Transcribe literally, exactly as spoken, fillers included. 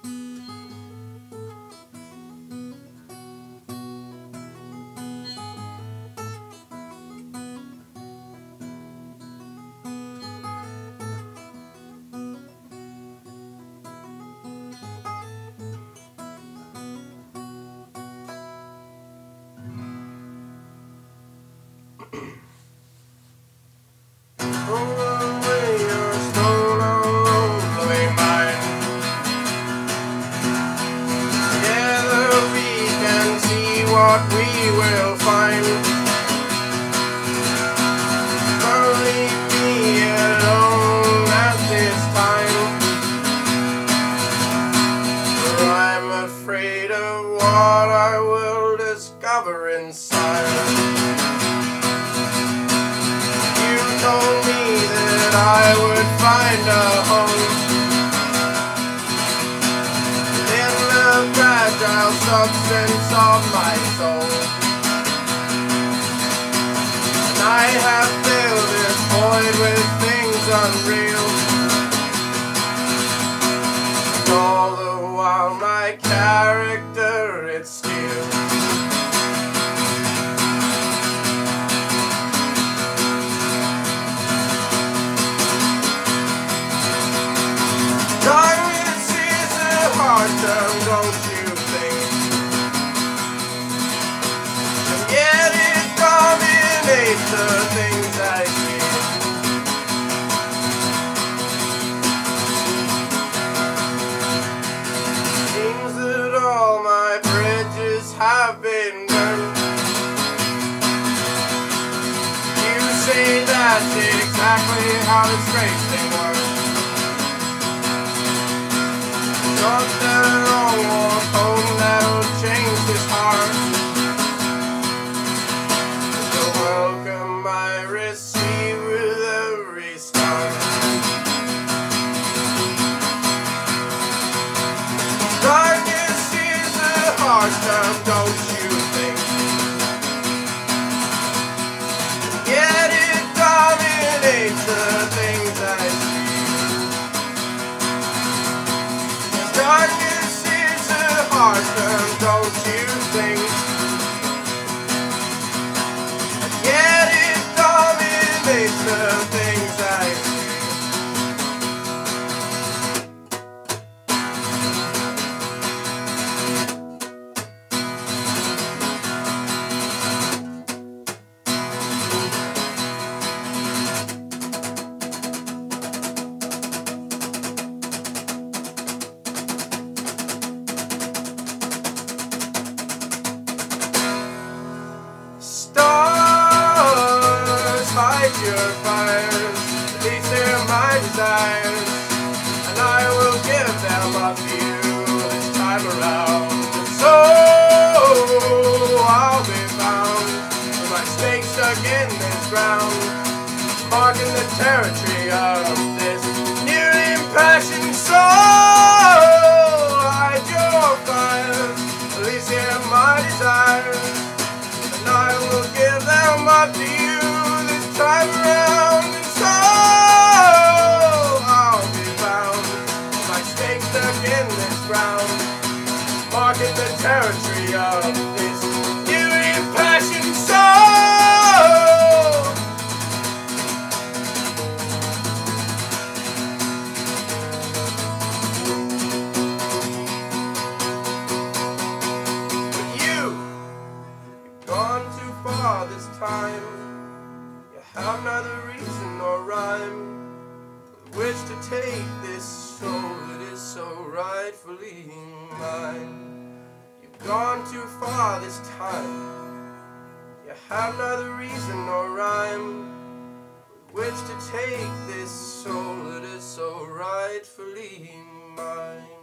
What we will find. Only be alone at this time, for I'm afraid of what I will discover inside. You told me that I would find a home in the fragile substance of my soul, and I have filled this void with things unreal, and all the while my character it steals. Darkness is a hard term, don't you think? And yet it dominates the things I see. Seems that all my bridges have been burned. You say that's exactly how disgraced they were. Not that long walk home that'll change his heart. The welcome I receive with every start. Darkness is a harsh term, don't you think? Yet it dominates the things I see. Darkness is a hard term, don't you think? And yet it dominates the things I see. Your fires, these are my desires, and I will give them up to you this time around. And so I'll be found with my stakes stuck in this ground, marking the territory of this newly impassioned soul. Light your fires, these are my desires, and I will give them up to you time around. And so I'll be found with my stakes stuck in this ground, marking the territory of this newly impassioned soul. But you, you've gone too far this time. Have neither reason nor rhyme with which to take this soul that is so rightfully mine. You've gone too far this time. You have neither reason nor rhyme with which to take this soul that is so rightfully mine.